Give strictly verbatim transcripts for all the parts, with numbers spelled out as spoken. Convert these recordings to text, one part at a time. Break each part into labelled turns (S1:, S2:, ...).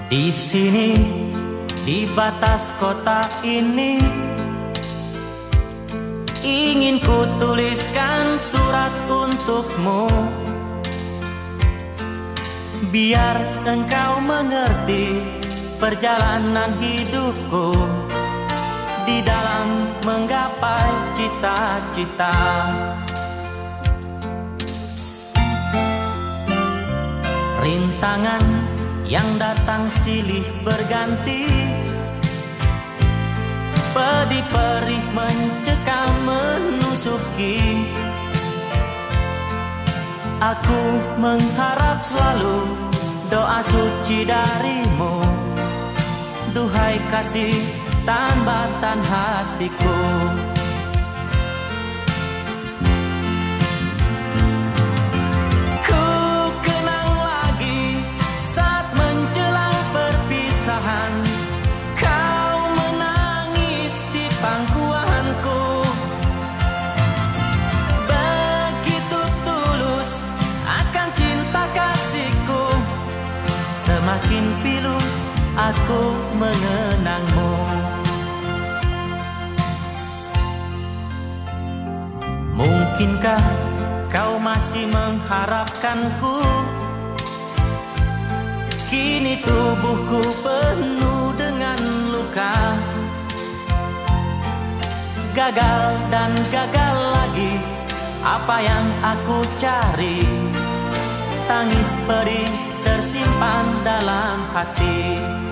S1: Di sini, di batas kota ini, ingin ku tuliskan surat untukmu, biar engkau mengerti perjalanan hidupku di dalam menggapai cita-cita. Rintangan yang datang silih berganti, pedih perih mencekam menusuki. Aku mengharap selalu doa suci darimu, duhai kasih tambatan hatiku. Ku kenang lagi saat menjelang perpisahan, kau menangis di pangkuanku. Begitu tulus akan cinta kasihku, semakin pilu aku mengenangmu. Mungkinkah kau masih mengharapkanku? Kini tubuhku penuh dengan luka, gagal dan gagal lagi apa yang aku cari. Tangis pedih tersimpan dalam hati.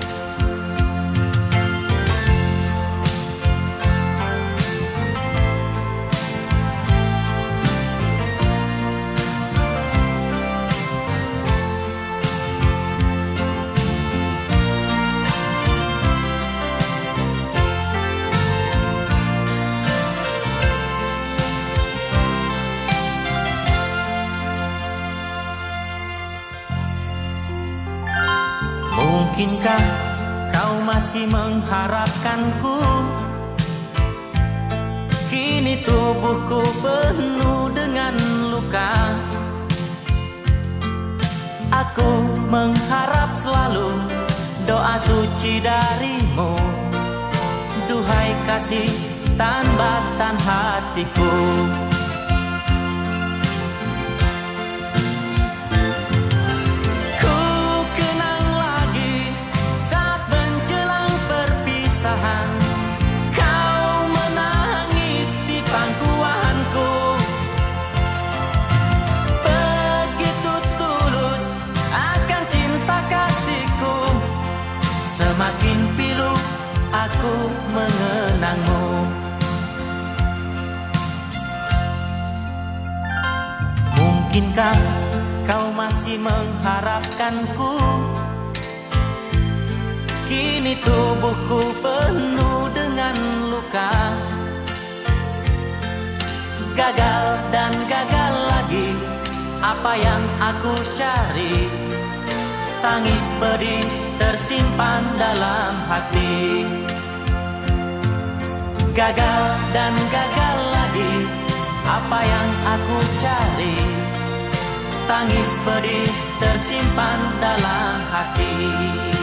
S1: Mungkinkah kau masih mengharapkanku? Kini tubuhku penuh dengan luka, aku mengharap selalu doa suci darimu, duhai kasih tambatan hatiku. Kau menangis di pangkuanku, begitu tulus akan cinta kasihku, semakin pilu aku mengenangmu. Mungkinkah kau masih mengharapkanku? Kini tubuhku penuh dengan luka, gagal dan gagal lagi apa yang aku cari. Tangis pedih tersimpan dalam hati, gagal dan gagal lagi apa yang aku cari. Tangis pedih tersimpan dalam hati.